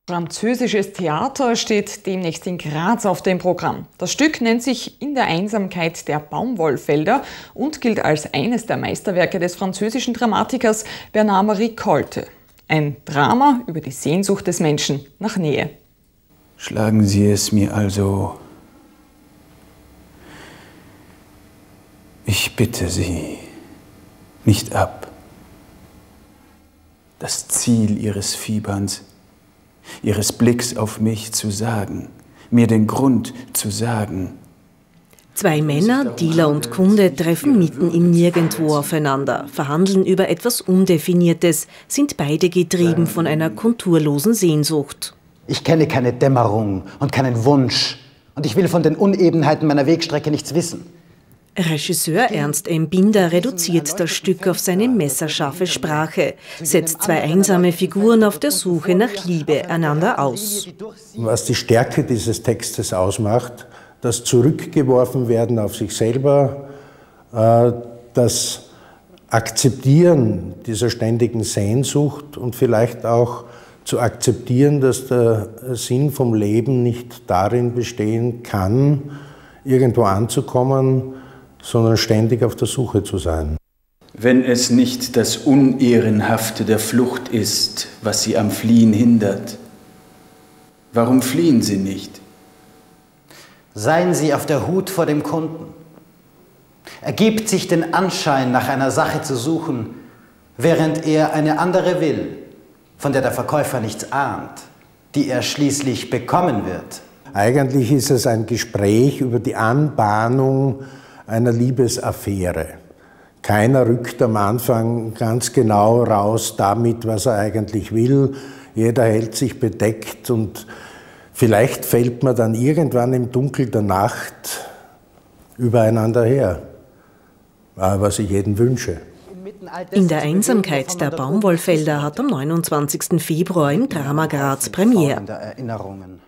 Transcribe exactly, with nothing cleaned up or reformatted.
Französisches Theater steht demnächst in Graz auf dem Programm. Das Stück nennt sich In der Einsamkeit der Baumwollfelder und gilt als eines der Meisterwerke des französischen Dramatikers Bernard-Marie Colte. Ein Drama über die Sehnsucht des Menschen nach Nähe. Schlagen Sie es mir also. Ich bitte Sie, nicht ab. Das Ziel Ihres Fieberns, Ihres Blicks auf mich zu sagen, mir den Grund zu sagen. Zwei Männer, Dealer und Kunde, treffen mitten im Nirgendwo aufeinander, verhandeln über etwas Undefiniertes, sind beide getrieben von einer konturlosen Sehnsucht. Ich kenne keine Dämmerung und keinen Wunsch und ich will von den Unebenheiten meiner Wegstrecke nichts wissen. Regisseur Ernst M. Binder reduziert das Stück auf seine messerscharfe Sprache, setzt zwei einsame Figuren auf der Suche nach Liebe einander aus. Was die Stärke dieses Textes ausmacht, das Zurückgeworfen werden auf sich selber, das Akzeptieren dieser ständigen Sehnsucht und vielleicht auch zu akzeptieren, dass der Sinn vom Leben nicht darin bestehen kann, irgendwo anzukommen, sondern ständig auf der Suche zu sein. Wenn es nicht das Unehrenhafte der Flucht ist, was Sie am Fliehen hindert, warum fliehen Sie nicht? Seien Sie auf der Hut vor dem Kunden. Ergibt sich den Anschein, nach einer Sache zu suchen, während er eine andere will, von der der Verkäufer nichts ahnt, die er schließlich bekommen wird. Eigentlich ist es ein Gespräch über die Anbahnung einer Liebesaffäre. Keiner rückt am Anfang ganz genau raus damit, was er eigentlich will. Jeder hält sich bedeckt und vielleicht fällt man dann irgendwann im Dunkel der Nacht übereinander her, was ich jedem wünsche. In der Einsamkeit der Baumwollfelder hat am neunundzwanzigsten Februar im Drama Graz Premiere.